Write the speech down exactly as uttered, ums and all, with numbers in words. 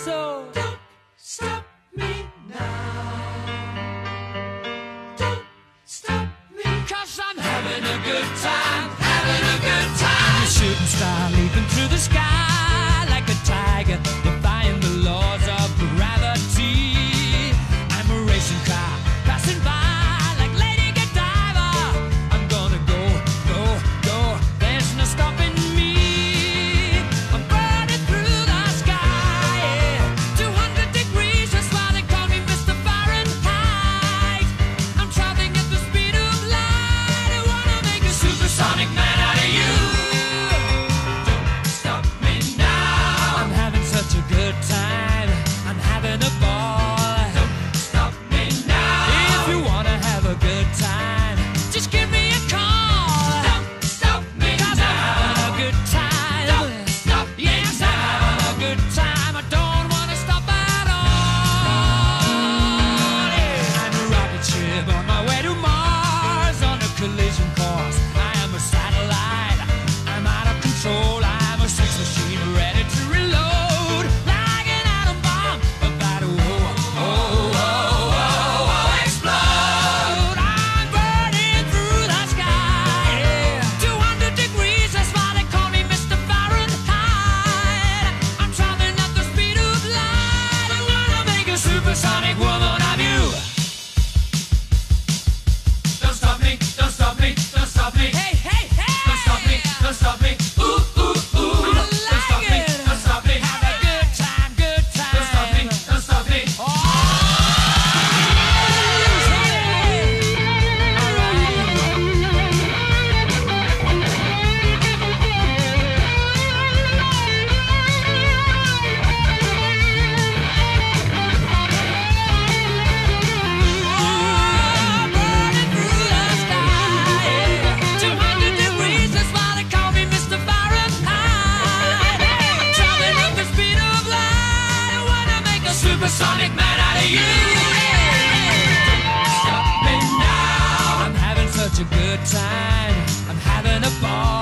So don't stop me now. Don't stop me, 'cause I'm having a good time, having a good time. I'm a shooting star leaping through the sky like a tiger, defying the laws of gravity. I'm a racing car passing by like Lady Godiva. I'm gonna go, go, go. There's no stopping me. I'm burning through the sky, yeah. two hundred degrees, that's why they call me Mister Fahrenheit. I'm traveling at the speed of light. I wanna make a supersonic man out of you. Don't stop me now. I'm having such a good time. I'm having a ball. Don't stop me now. If you wanna have a good time, just give me a call. Don't stop me 'cause now. I'm having a good time. Don't stop me yes, now. I'm having a good time. I don't wanna stop at all. Yeah. I'm a rocket ship on my way to Mars on a collision course. I am a satellite. I'm out of control. I'm a sex machine ready to reload like an atom bomb about to oh, oh, oh, oh, oh, explode. I'm burning through the sky, yeah. two hundred degrees, that's why they call me Mister Fahrenheit. I'm traveling at the speed of light. I wanna make a supersonic woman of you. Don't stop me, don't stop me, don't stop me. Hey, hey, hey! Don't stop me, don't stop me. Ooh, ooh, ooh. I Don't stop like me, it. don't stop me. Have a good time, good time. Don't stop me, don't stop me. Oh, burning through the sky, yeah. two hundred degrees, that's why they call me Mister Fahrenheit. I'm traveling at the speed of light. I wanna make a supersonic man out of you. Don't stop me now. I'm having such a good time. I'm having a ball.